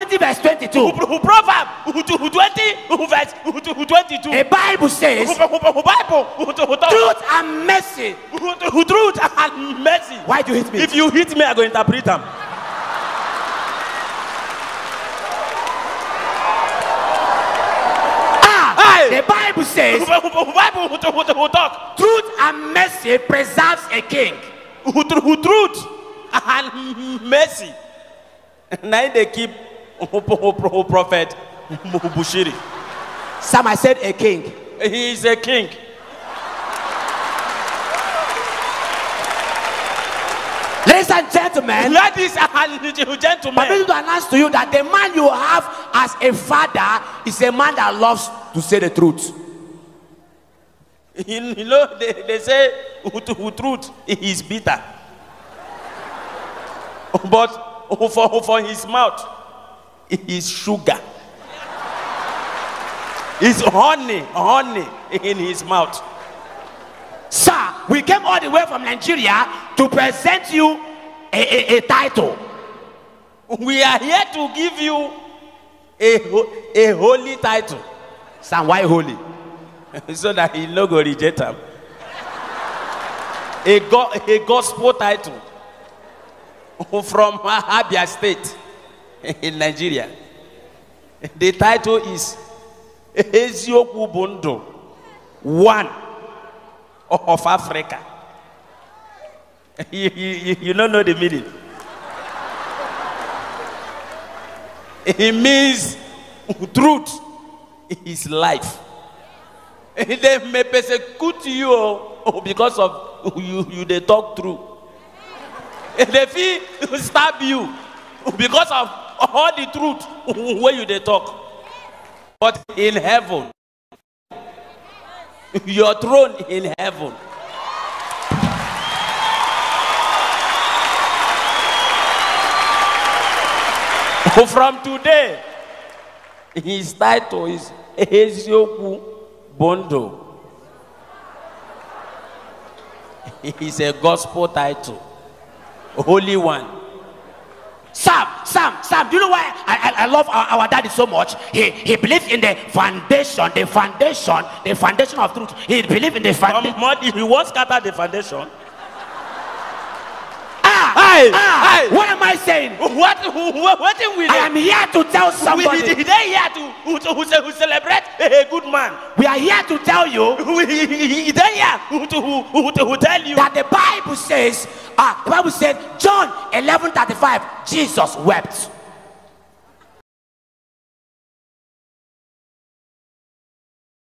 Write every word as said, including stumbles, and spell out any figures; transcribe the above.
twenty verse twenty-two. Proverb twenty verse twenty-two. The Bible says truth and mercy. Truth and mercy. Why do you hit me? If you hit me, I go interpret them. Ah, the Bible says Bible talk. truth and mercy preserves a king. Truth and mercy. Now they keep Prophet Bushiri. Some I said a king. He is a king. Ladies and gentlemen, Ladies and gentlemen, I'm going to announce to you that the man you have as a father is a man that loves to say the truth. you know, they, they say truth is bitter. But for, for his mouth, it is sugar. It's honey, honey in his mouth. Sir, we came all the way from Nigeria to present you a, a, a title. We are here to give you a, a holy title. Sir, why holy? So that he no go reject him. A, go, a gospel title from Abia State in Nigeria. The title is Ezioku Bondo, one of Africa. You, you, you don't know the meaning. It means truth is life. They may persecute you because of you, you they talk true. They feel stab you because of all the truth where you they talk. But in heaven, your throne in heaven. From today, his title is Ezioku Bondo. It's a gospel title, Holy One. Sam, Sam, Sam, do you know why I, I, I love our, our daddy so much? He he believes in the foundation, the foundation, the foundation of truth. He believes in the foundation. He won't scatter the foundation. Ah, Hey, ah, hey. what am I saying? What? What? What are we? I am here to tell somebody. We, they here to, to, to, to celebrate a good man. We are here to tell you We, they here to, to, to tell you that the Bible says, ah, the Bible said, John eleven thirty-five, Jesus wept.